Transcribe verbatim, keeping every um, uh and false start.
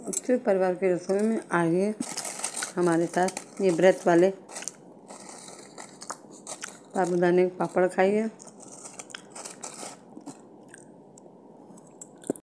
उससे परिवार की रसोई में आइए हमारे साथ। ये व्रत वाले साबूदाने के पापड़ खाइए।